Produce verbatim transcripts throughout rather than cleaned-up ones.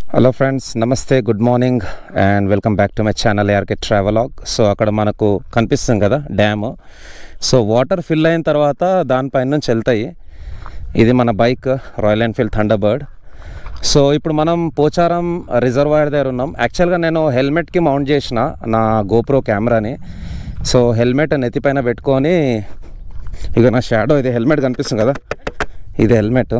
Hello friends, నమస్తే, good morning and welcome back to my channel ARK travelogue. So అక్కడ మనకు కనిపిస్తుంది కదా డ్యాము. సో వాటర్ ఫిల్ అయిన తర్వాత దానిపైన నుంచి వెళ్తాయి. ఇది మన bike Royal Enfield Thunderbird. So ఇప్పుడు మనం పోచారం రిజర్వాయర్ దగ్గర ఉన్నాం. యాక్చువల్గా నేను హెల్మెట్కి మౌంట్ చేసిన నా గోప్రో కెమెరాని. సో హెల్మెట్ నెత్తిపైన పెట్టుకొని, ఇక నా షాడో ఇది హెల్మెట్ కనిపిస్తుంది కదా, ఇది హెల్మెట్.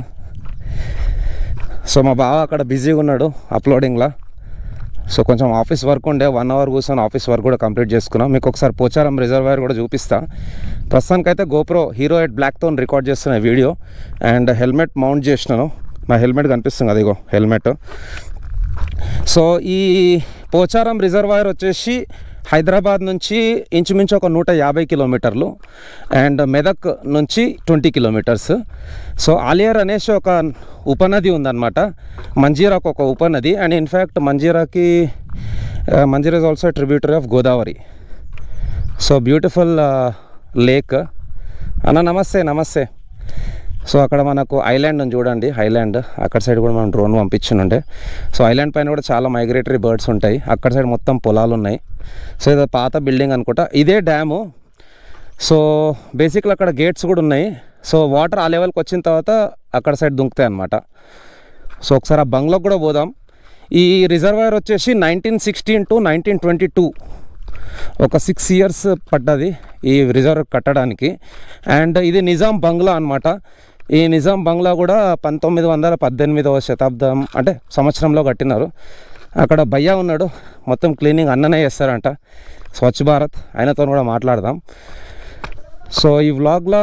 సో మా బావ అక్కడ బిజీగా ఉన్నాడు అప్లోడింగ్లో. సో కొంచెం ఆఫీస్ వర్క్ ఉండే, వన్ అవర్ కూర్చొని ఆఫీస్ వర్క్ కూడా కంప్లీట్ చేసుకున్నాం. మీకు ఒకసారి పోచారం రిజర్వాయర్ కూడా చూపిస్తా. ప్రస్తుతానికైతే గోప్రో హీరో ఎయిట్ బ్లాక్తో రికార్డ్ చేస్తున్న వీడియో అండ్ హెల్మెట్ మౌంట్ చేసినాను. నా హెల్మెట్ కనిపిస్తుంది కదా, ఇగో హెల్మెట్. సో ఈ పోచారం రిజర్వాయర్ వచ్చేసి హైదరాబాద్ నుంచి ఇంచుమించు ఒక నూట యాభై కిలోమీటర్లు అండ్ మెదక్ నుంచి ట్వంటీ కిలోమీటర్స్. సో ఆలియర్ అనేసి ఒక ఉపనది ఉందన్నమాట. మంజీరాకు ఒక ఉపనది అండ్ ఇన్ఫ్యాక్ట్ మంజీరాకి Manjira is also tributary of Godavari. So beautiful lake. అన్న నమస్తే. నమస్తే. సో అక్కడ మనకు ఐలాండ్ ఉంది చూడండి, ఐలాండ్. అక్కడ సైడ్ కూడా మనం డ్రోన్ పంపించుండే. సో ఐలాండ్ పైన కూడా చాలా మైగ్రేటరీ బర్డ్స్ ఉంటాయి. అక్కడ సైడ్ మొత్తం పొలాలు ఉన్నాయి. సో ఇది పాత బిల్డింగ్ అనుకుంటా, ఇదే డ్యాము. సో బేసిక్గా అక్కడ గేట్స్ కూడా ఉన్నాయి. సో వాటర్ ఆ లెవెల్కి వచ్చిన తర్వాత అక్కడ సైడ్ దుంకుతాయి అన్నమాట. సో ఒకసారి ఆ బంగ్లోకి కూడా పోదాం. ఈ రిజర్వాయర్ వచ్చేసి nineteen sixteen to nineteen twenty two ఒక సిక్స్ ఇయర్స్ పడ్డది ఈ రిజర్వ్ కట్టడానికి. అండ్ ఇది నిజాం బంగ్లా అనమాట. ఈ నిజాం బంగ్లా కూడా పంతొమ్మిది వందల పద్దెనిమిదవ శతాబ్దం అంటే సంవత్సరంలో కట్టినారు. అక్కడ భయ్యా ఉన్నాడు, మొత్తం క్లీనింగ్ అన్ననే చేస్తారంట, స్వచ్ఛ భారత్. ఆయనతో కూడా మాట్లాడదాం. సో ఈ వ్లాగ్లో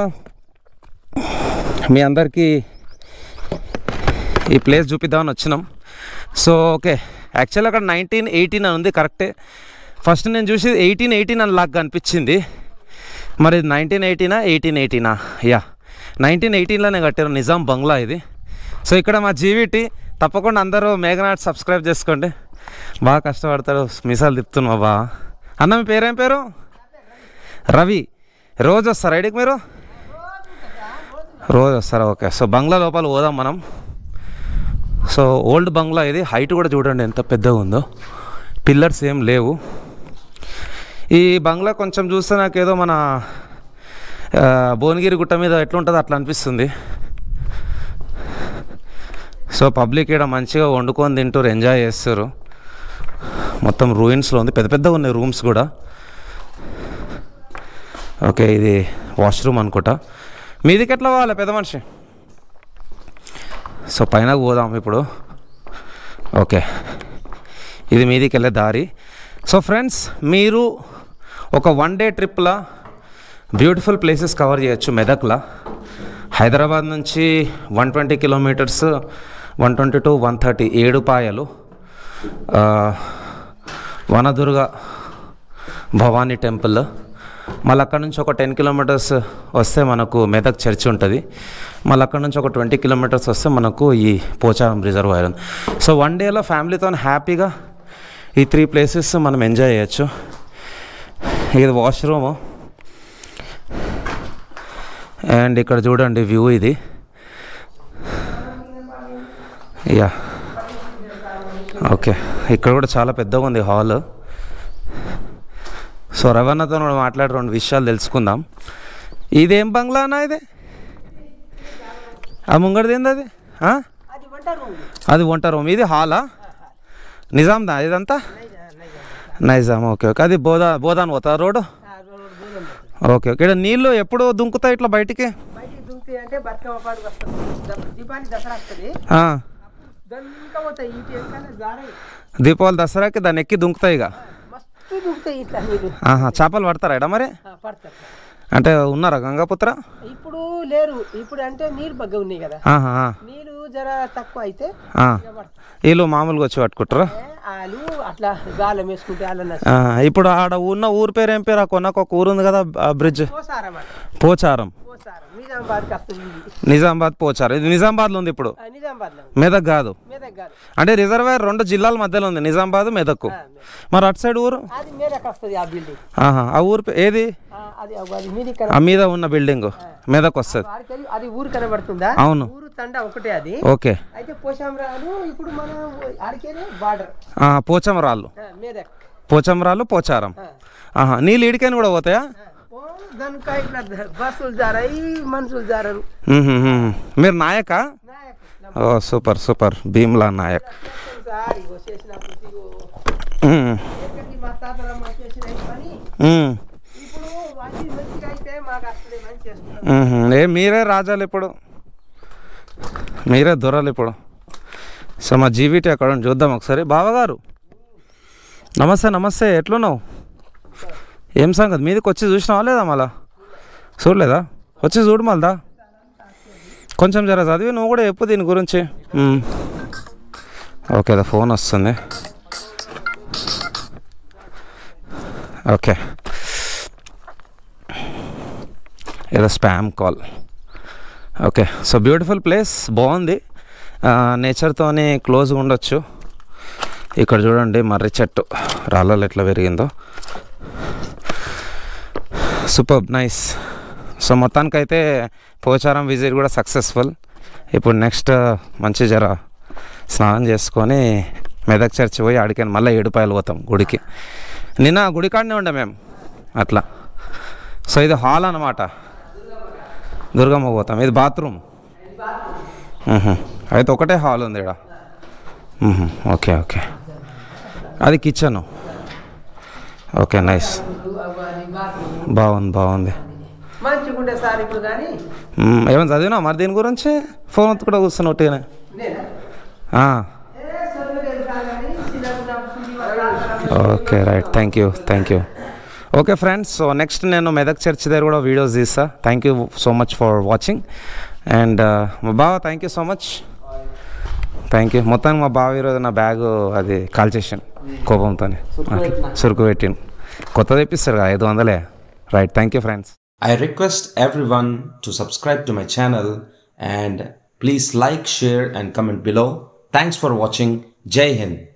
మీ అందరికీ ఈ ప్లేస్ చూపిద్దామని వచ్చినాం. సో ఓకే, యాక్చువల్ అక్కడ నైన్టీన్ ఎయిటీన్ అని ఉంది, కరెక్టే. ఫస్ట్ నేను చూసి ఎయిటీన్ ఎయిటీన్ అని లాగా అనిపించింది. మరి నైన్టీన్ ఎయిటీనా ఎయిటీన్ ఎయిటీనా యా నైన్టీన్ ఎయిటీన్లోనే కట్టారు నిజాం బంగ్లా ఇది. సో ఇక్కడ మా జీవిటి తప్పకుండా అందరూ మేఘనాట్ సబ్స్క్రైబ్ చేసుకోండి. బాగా కష్టపడతారు, మిసాలు తిప్పుతున్నా బా. అన్న మీ పేరేం పేరు? రవి. రోజు వస్తారా ఐడికి మీరు? రోజు వస్తారా? ఓకే. సో బంగ్లా లోపల పోదాం మనం. సో ఓల్డ్ బంగ్లా ఇది. హైట్ కూడా చూడండి ఎంత పెద్దగా ఉందో, పిల్లర్స్ ఏం లేవు. ఈ బంగ్లా కొంచెం చూస్తే నాకేదో మన భువనగిరి గుట్ట మీద ఎట్లుంటుందో అట్లా అనిపిస్తుంది. సో పబ్లిక్ ఇక్కడ మంచిగా వండుకొని తింటారు, ఎంజాయ్ చేస్తారు. మొత్తం రూయిన్స్లో ఉంది, పెద్ద పెద్దగా ఉన్నాయి రూమ్స్ కూడా. ఓకే, ఇది వాష్రూమ్ అనుకుంటా. మీదికి ఎట్లా పోవాలి పెద్ద మనిషి? సో పైన పోదాం ఇప్పుడు. ఓకే, ఇది మీదికి వెళ్ళే దారి. సో ఫ్రెండ్స్, మీరు ఒక వన్ డే ట్రిప్లా బ్యూటిఫుల్ ప్లేసెస్ కవర్ చేయొచ్చు మెదక్లా. హైదరాబాద్ నుంచి one twenty kilometres, one twenty to one thirty Edupayalu, Vanadurga Bhavani temple. మళ్ళీ అక్కడ నుంచి ఒక టెన్ కిలోమీటర్స్ వస్తే మనకు మెదక్ చర్చ్ ఉంటుంది. మళ్ళీ అక్కడ నుంచి ఒక ట్వంటీ కిలోమీటర్స్ వస్తే మనకు ఈ పోచారం రిజర్వాయర్ ఉంది. సో వన్ డేలో ఫ్యామిలీతో హ్యాపీగా ఈ త్రీ ప్లేసెస్ మనం ఎంజాయ్ చేయొచ్చు. ఇది వాష్రూము అండ్ ఇక్కడ చూడండి వ్యూ ఇది. యా ఓకే, ఇక్కడ కూడా చాలా పెద్దగా ఉంది హాల్. సో రవణతో కూడా మాట్లాడి రెండు విషయాలు తెలుసుకుందాం. ఇదేం బంగ్లా అన్న? ఇది ఆ ముంగడిది ఏంది అది? అది వంట రూమ్, ఇది హాలా? నిజాందా ఇదంతా? నైజాం. ఓకే ఓకే, అది బోధా బోధాన్ పోతా రోడ్డు. ఓకే ఓకే, ఇక్కడ నీళ్ళు ఎప్పుడు దుంకుతాయి ఇట్లా బయటికి? దీపావళి దసరాకి దాన్ని ఎక్కి దుంకుతాయి ఇక. చేపలు పడతారా ఇక్కడ మరి? అంటే ఉన్నారా గంగాపుత్ర? ఇప్పుడు లేరు, ఇప్పుడు అంటే నీరు బగ్గ ఉన్నాయి కదా, నీరు జర తక్కువ అయితే వీళ్ళు మామూలుగా వచ్చి పట్టుకుంటారా? అట్లా గాలం వేసుకుంటే. ఇప్పుడు ఆడ ఉన్న ఊరు పేరు ఏం పేరు? ఆ కొనకు ఒక ఊరు ఉంది కదా బ్రిడ్జ్, పోచారం. నిజామాబాద్ పోచారం. ఇది నిజామాబాద్లో ఉంది ఇప్పుడు, మెదక్ కాదు. అంటే రిజర్వాయర్ రెండు జిల్లాల మధ్యలో ఉంది, నిజామాబాద్ మెదక్. మరి అటు సైడ్ ఊరు ఆ ఊరు ఏది? ఆ మీద ఉన్న బిల్డింగ్ మెదక్ వస్తుంది. అది ఊరు కనబడుతుందా? అవును. ఊరు తండా ఒకటే అది. ఓకే. అయితే పోచంరాలు ఇప్పుడు మనం ఆడికేనే బార్డర్. పోచంరాళ్ళు, మెదక్, పోచంరాళ్ళు, పోచారం. నీళ్ళు ఈడికైనా కూడా పోతాయా? దానికా ఇట్లా బస్సులు జారాయి, మనుషులు జారారు. మీరు నాయకా? ఓ సూపర్ సూపర్, భీమ్లా నాయక్. ఏ మీరే రాజాలు ఇప్పుడు, మీరే దొరలు ఇప్పుడు. సో మా జీవిటీ అక్కడ చూద్దాం ఒకసారి. బావగారు నమస్తే. నమస్తే, ఎట్లున్నావు? ఏం సంగతి? మీదకి వచ్చి చూసినావా లేదా? మళ్ళా చూడలేదా? వచ్చి చూడు మళ్ళా కొంచెం జర చదివి నువ్వు కూడా చెప్పు దీని గురించి. ఓకే, ఫోన్ వస్తుంది. ఓకే, ఏదో spam call. Okay, so beautiful place, బాగుంది. నేచర్తోని క్లోజ్గా ఉండొచ్చు. ఇక్కడ చూడండి మర్రి చెట్టు రాళ్ళలో ఎట్లా పెరిగిందో. Super nice. సో మొత్తానికైతే పోచారం విజిట్ కూడా సక్సెస్ఫుల్. ఇప్పుడు నెక్స్ట్ మంచి జర స్నానం చేసుకొని మెదక్ చర్చి పోయి ఆడికి మళ్ళీ ఏడుపాయలు పోతాం గుడికి. నిన్న గుడి కాడనే ఉండే మేము అట్లా. సో ఇది హాల్ అన్నమాట, దుర్గమ్మ పోతాం. ఇది బాత్రూమ్. అయితే ఒకటే హాల్ ఉంది ఇక్కడ. ఓకే ఓకే, అది కిచెను. ఓకే నైస్, బాగుంది బాగుంది. ఏమైనా చదివినా మరి దీని గురించి? ఫోన్ వద్దు కూడా కూర్చున్నా ఒకటిగానే. Okay right, thank you thank you. Okay friends, so next నేను మెదక్ చర్చ్ దగ్గర కూడా వీడియోస్ తీస్తా. Thank you so much for watching. And మా బావ thank you so much, thank you. మొత్తానికి మా బావ ఈరోజు నా బ్యాగ్ అది కాల్ చేసాను కోపంతో, సురుకు పెట్టిండు. కొత్త తెప్పిస్తారు కదా ఐదు వందలే. Right, thank you friends. I request everyone to subscribe to my channel and please like, share and comment below. Thanks for watching. Jai Hind.